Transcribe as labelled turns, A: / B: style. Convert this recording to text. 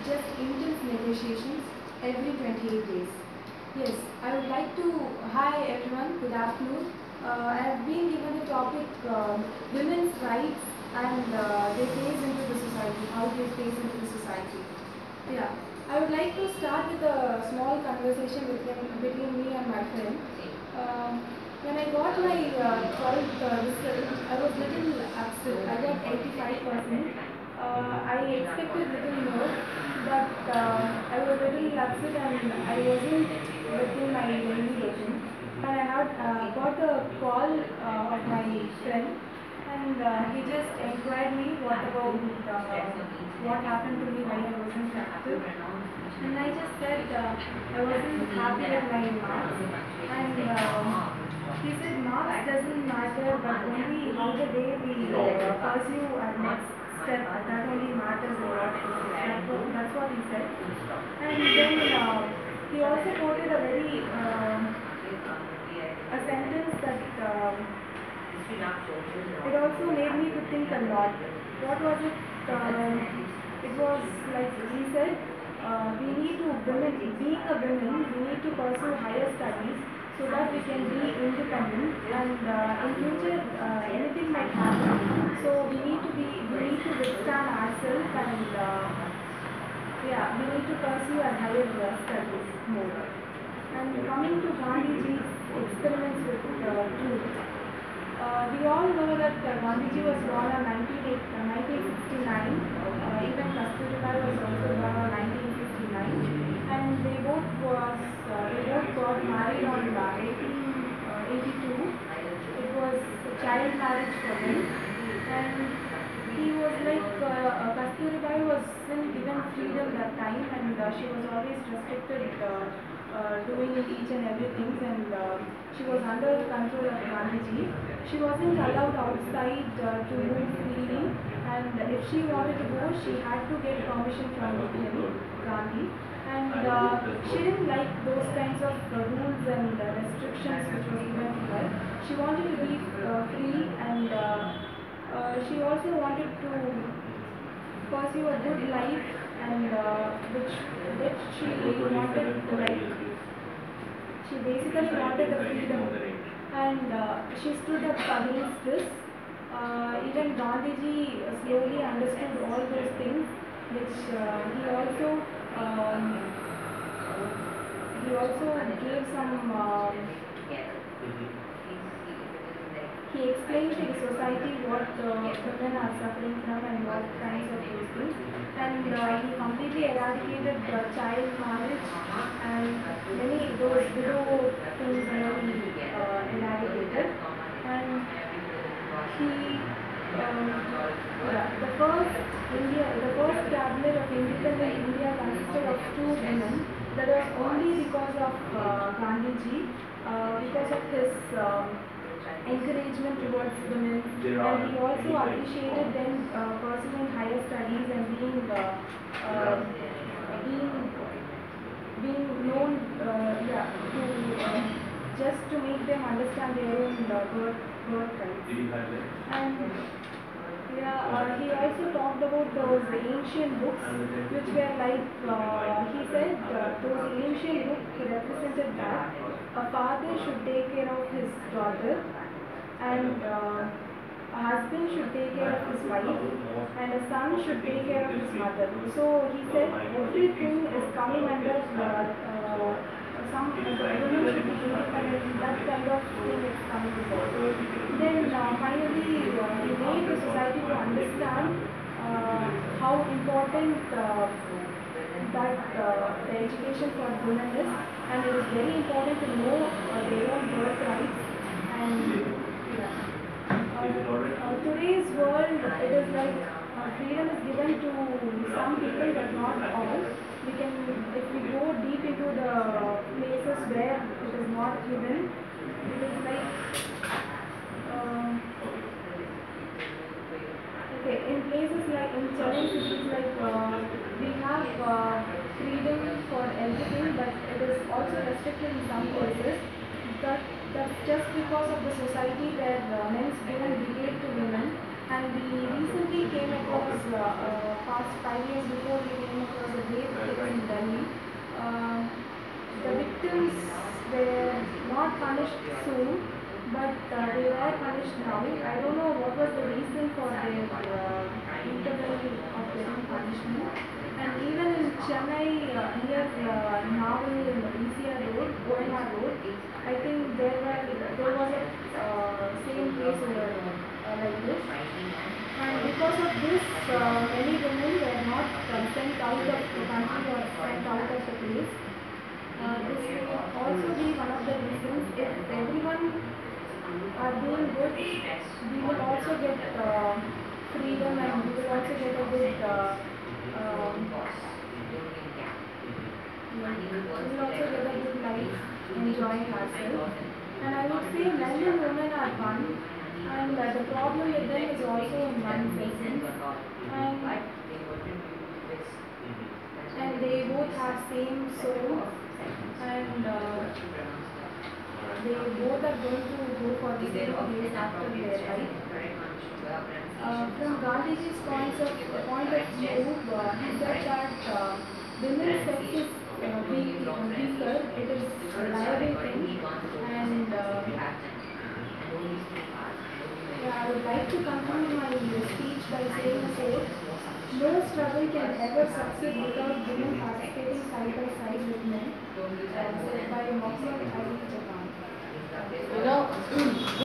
A: just intense negotiations every 28 days. Yes, I would like to, hi everyone, good afternoon. I have been given the topic women's rights and they face into the society, how they face into the society. Yeah, I would like to start with a small conversation between me and my friend. When I got my 12th result, I was little upset. I got 85%. I expected little more, but I was little upset and I wasn't within my daily routine. And I had got a call of my friend, and he just inquired me what about what happened to me, why I wasn't active. And I just said I wasn't happy with my marks, and he said marks doesn't matter, but only how the day we pursue our next step, that only matters a lot. That's what he said. And then he also quoted a very a sentence that it also made me to think a lot. What was it? It was like he said, we need to being a woman, we need to pursue higher studies so that we can be independent, and in future anything might happen. So we need to withstand ourselves, and yeah, we need to pursue our higher studies more. And coming to Gandhiji's experiments with truth, we all know that Gandhiji was born on 1969. Even Kasturibai was also born on 1969, and they both got married on 1882. It was a child marriage for them, and he was like Kasturibai wasn't given freedom that time, and she was always restricted. Doing each and everything, and she was under the control of Gandhiji. She wasn't allowed outside to move freely, and if she wanted to go, she had to get permission from him, Gandhi. And she didn't like those kinds of rules and restrictions which was given to her. She wanted to be free, and she also wanted to pursue a good life, and which she wanted to like. She basically wanted the freedom, and she stood up against this. Even Gandhiji slowly understood all those things, which he also gave some. He explained to the society what women are suffering from and what kinds of those things. And he completely eradicated child marriage and many those widow things he eradicated. And he, the first cabinet of independent India consisted of 2 women. That was only because of Gandhiji, because of his encouragement towards women, and he also appreciated them pursuing higher studies and being known, to just to make them understand their own birth rights. And yeah, he also talked about those ancient books, which were like, he said, those ancient books represented that a father should take care of his daughter, and a husband should take care of his wife, and a son should take care of his mother. So he said everything is coming under some women should be independent, that kind of thing is coming under. Then finally he made the society to understand how important that the education for women is, and it is very important to know their own birth rights. And today's world, it is like freedom is given to some people, but not all. If we go deep into the places where it is not given, it is like, okay, in places like in Chennai cities, like we have freedom for everything, but it is also restricted in some places. That's just because of the society where men don't relate to women. And we recently came across, past 5 years before, we came across a great once were not punished soon, but they were punished now. I don't know what was the reason for their interval of getting punishment. And even in Chennai, near Naval in the PCR road, OMR road, I think there was a same case like this. And because of this, many women were not sent out of the country or sent out of the place. This may also be one of the reasons. If everyone are doing good, we will also get freedom, and we will also get a good life, enjoying ourselves. And I would say men and women are one, and the problem with them is also in one's essence. And they both have same soul, and they both are going to go for the same place after their life. From Gandhiji's point of view, he said that women's sex is weaker, it is a liable thing, and I would like to conclude my speech by saying a quote: "No struggle can ever succeed without women participating side by side with men," said by Mohammed Ali Japan.